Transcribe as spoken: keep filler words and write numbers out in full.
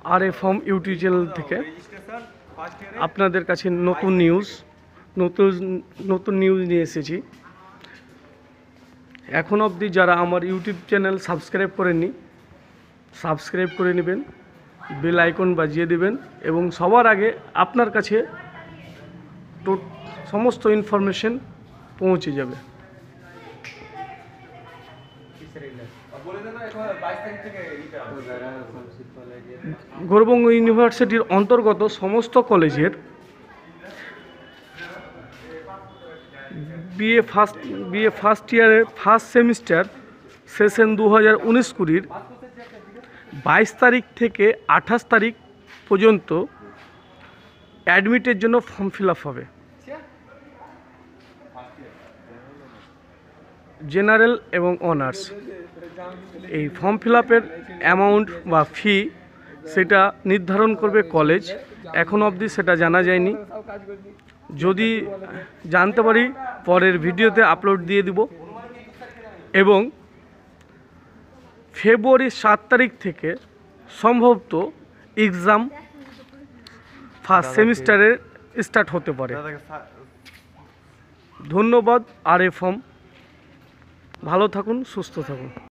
আর এ form YouTube channel থেকে আপনাদের কাছে নতুন নিউজ নতুন নতুন নিউজ নিয়ে এসেছি। এখন অবধি যারা আমার ইউটিউব চ্যানেল সাবস্ক্রাইব করেননি, সাবস্ক্রাইব করে নেবেন, বেল আইকন বাজিয়ে দেবেন এবং সবার আগে আপনার কাছে তো সমস্ত ইনফরমেশন পৌঁছে যাবে। গৌরবঙ্গ ইউনিভার্সিটির অন্তর্গত সমস্ত কলেজের বিএ ফার্স্ট বিএ ফার্স্ট ইয়ারের ফার্স্ট সেমিস্টার সেশন দু হাজার উনিশ কুড়ির বাইশ তারিখ থেকে আঠাশ তারিখ পর্যন্ত অ্যাডমিটের জন্য ফর্ম ফিল আপ হবে। জেনারেল এবং অনার্স এই ফর্ম ফিল আপের অ্যামাউন্ট বা ফি সেটা নির্ধারণ করবে কলেজ। এখন অবধি সেটা জানা যায়নি, যদি জানতে পারি পরের ভিডিওতে আপলোড দিয়ে দিব। এবং ফেব্রুয়ারির সাত তারিখ থেকে সম্ভবত এক্সাম ফার্স্ট সেমিস্টারের স্টার্ট হতে পারে। ধন্যবাদ। আর এ ফর্ম ভালো থাকুন, সুস্থ থাকুন।